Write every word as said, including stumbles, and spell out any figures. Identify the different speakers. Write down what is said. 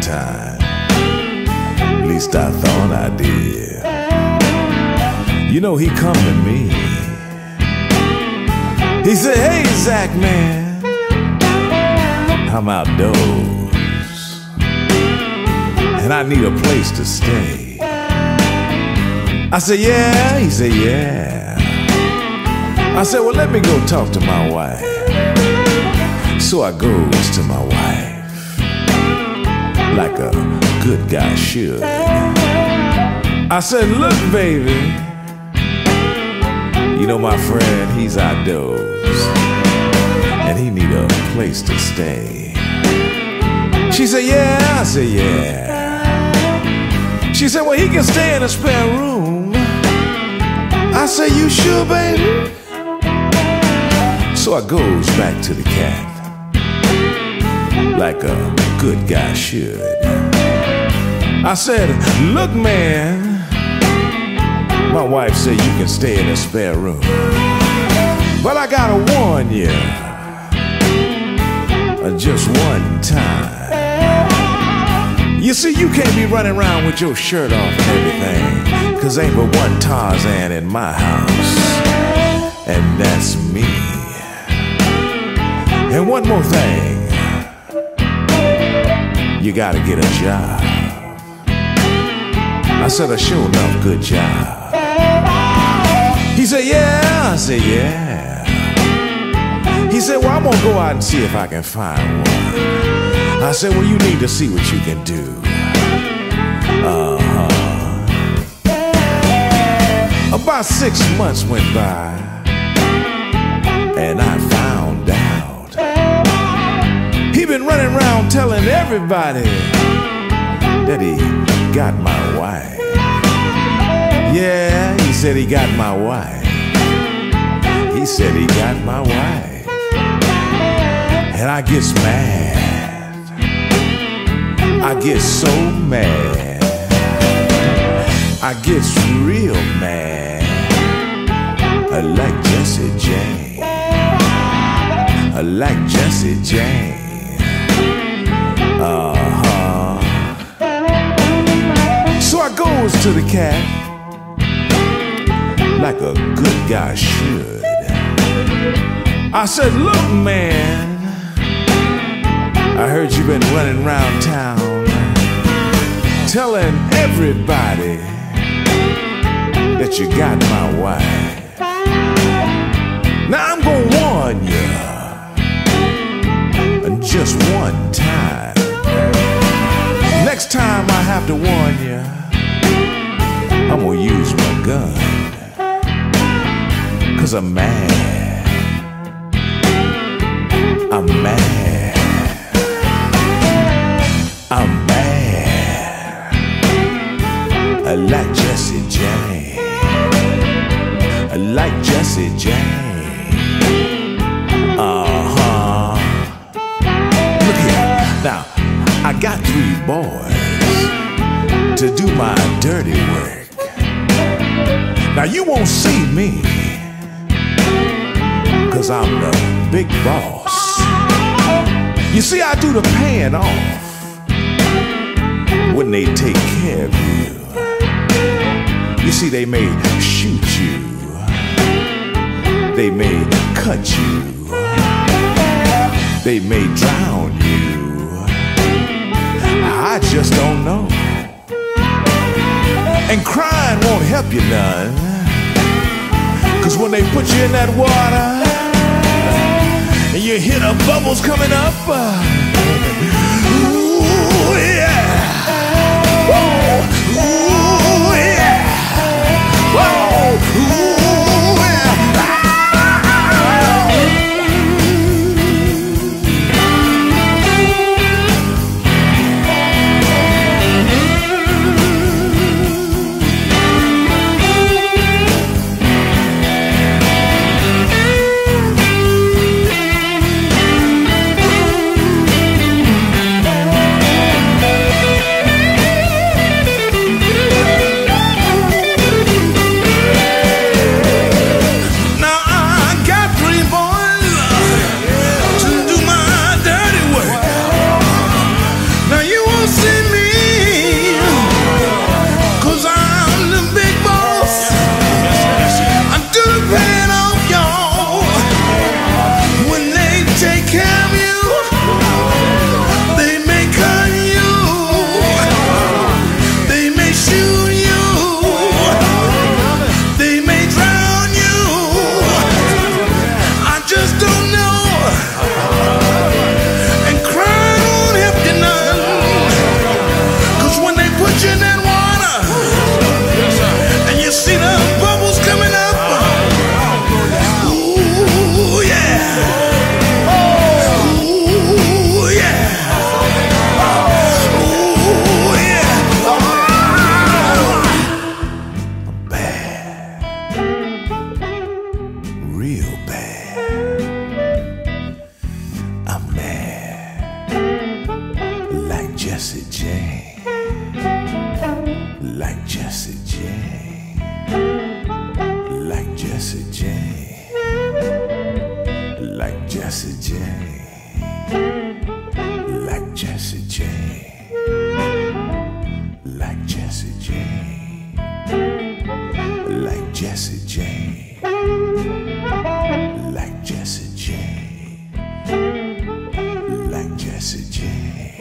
Speaker 1: time. At least I thought I did. You know, he come to me. He said, hey, Zach, man, I'm outdoors, and I need a place to stay. I said, yeah. He said, yeah. I said, well, let me go talk to my wife. So I goes to my wife, like a good guy should. I said, look, baby, you know my friend, he's outdoors, and he need a place to stay. She said, yeah. I said, yeah. She said, well, he can stay in a spare room. I said, you sure, baby? So I goes back to the cat, like a good guy should. I said, look, man, my wife said you can stay in a spare room, but I gotta warn you, just one time. You see, you can't be running around with your shirt off and everything, 'cause ain't but one Tarzan in my house, and that's me. And one more thing, you gotta get a job. I said, a sure enough good job. He said, yeah. I said, yeah. He said, well, I'm gonna go out and see if I can find one. I said, well, you need to see what you can do. Uh-huh. About six months went by, and I found out he been running around telling everybody that he got my wife. Yeah, he said he got my wife. He said he got my wife. And I gets mad. I get so mad. I gets real mad. I like Jesse Jane. I like Jesse Jane. Uh-huh. So I goes to the cat, like a good guy should. I said, look, man, I heard you been running around town telling everybody that you got my wife. Now I'm gonna warn you, and just one time. Next time I have to warn you, I'm gonna use my gun, 'cause I'm mad. I'm mad. I'm mad. I like Jesse Jane. I like Jesse Jane. Uh-huh. Look here. Now, I got three boys to do my dirty work. Now, you won't see me, 'cause I'm the big boss. You see, I do the paying off when they take care of you. You see, they may shoot you, they may cut you, they may drown you. I just don't know. And crying won't help you none, 'cause when they put you in that water and you hear the bubbles coming up, uh, ooh, yeah. Whoa, ooh, yeah. Whoa, ooh, yeah. J, like Jesse J, like Jesse J, like Jesse J, like Jesse J, like Jesse J, like Jesse J, like Jesse J, like Jesse J.